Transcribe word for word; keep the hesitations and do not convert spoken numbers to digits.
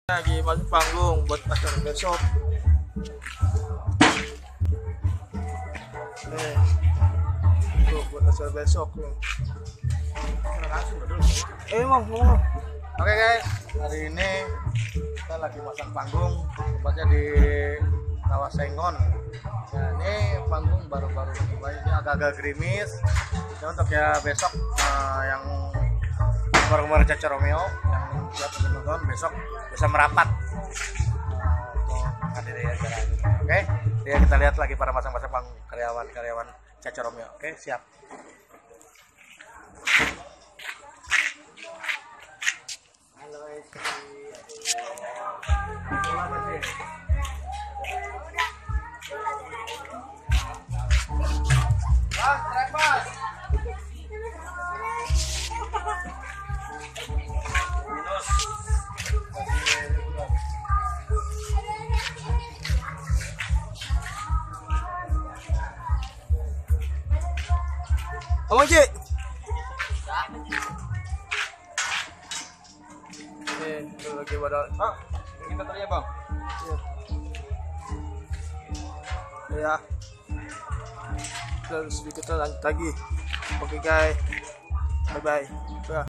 Lagi masuk panggung buat acara besok. Eh, tuh buat acara besok nih. Eh, mau, mau. Oke guys, hari ini kita lagi masang panggung, tempatnya di Rawasengon. Nah, ini panggung baru-baru dimulai, ini agak-agak gerimis. Ini untuk ya besok uh, yang kemarin-kemarin Caca Romeo yang siap nonton besok bisa merapat uh, hadir ya acara ini. Oke, ya kita lihat lagi para masang-masang panggung karyawan-karyawan Caca Romeo. Oke, siap. Halo Esti. Selamat sih. Mas, trek mas. Minus. Abang Cik. Eh, itu lagi pada. Ah, kita tadi ya bang. Iya. Ya. Terus sedikit lanjut lagi. Oke guys. Bye bye.